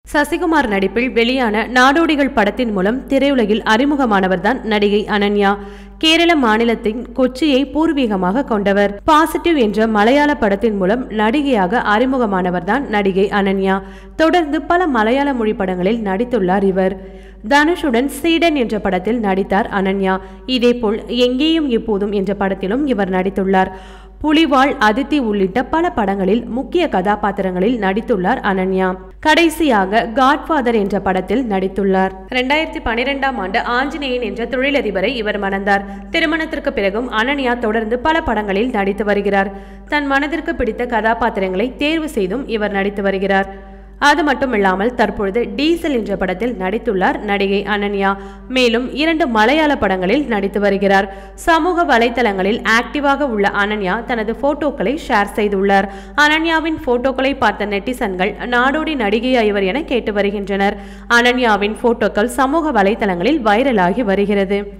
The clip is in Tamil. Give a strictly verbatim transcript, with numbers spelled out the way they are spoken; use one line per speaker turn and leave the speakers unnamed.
சசிகுமார் நடிப்பில் வெளியான நாடோடிகள் படத்தின் மூலம் திரையுலகில் அறிமுகமானவர்தான் நடிகை அனன்யா. கேரள மாநிலத்தின் கொச்சியை பூர்வீகமாக கொண்டவர். பாசிட்டிவ் என்ற மலையாள படத்தின் மூலம் நடிகையாக அறிமுகமானவர்தான் நடிகை அனன்யா. தொடர்ந்து பல மலையாள மொழி படங்களில் நடித்துள்ளார் இவர். தனுஷுடன் சீடன் என்ற படத்தில் நடித்தார் அனன்யா. இதேபோல் எங்கேயும் இப்போதும் என்ற படத்திலும் இவர் நடித்துள்ளார். புலிவாள், அதித்தி உள்ளிட்ட பல படங்களில் முக்கிய கதாபாத்திரங்களில் நடித்துள்ளார் அனன்யா. கடைசியாக காட்ஃபாதர் என்ற படத்தில் நடித்துள்ளார். இரண்டாயிரத்தி பனிரெண்டாம் ஆண்டு ஆஞ்சநேயன் என்ற தொழிலதிபரை இவர் மணந்தார். திருமணத்திற்கு பிறகும் அனன்யா தொடர்ந்து பல படங்களில் நடித்து வருகிறார். தன் மனதிற்கு பிடித்த கதாபாத்திரங்களை தேர்வு செய்தும் இவர் நடித்து வருகிறார். அது மட்டுமில்லாமல் தற்பொழுது டீசல் என்ற படத்தில் நடித்துள்ளார் நடிகை அனன்யா. மேலும் இரண்டு மலையாள படங்களில் நடித்து வருகிறார். சமூக வலைதளங்களில் ஆக்டிவாக உள்ள அனன்யா தனது போட்டோக்களை ஷேர் செய்துள்ளார். அனன்யாவின் போட்டோக்களை பார்த்த நெட்டிசன்கள் நாடோடி நடிகை இவர் என கேட்டு வருகின்றனர். அனன்யாவின் போட்டோக்கள் சமூக வலைதளங்களில் வைரலாகி வருகிறது.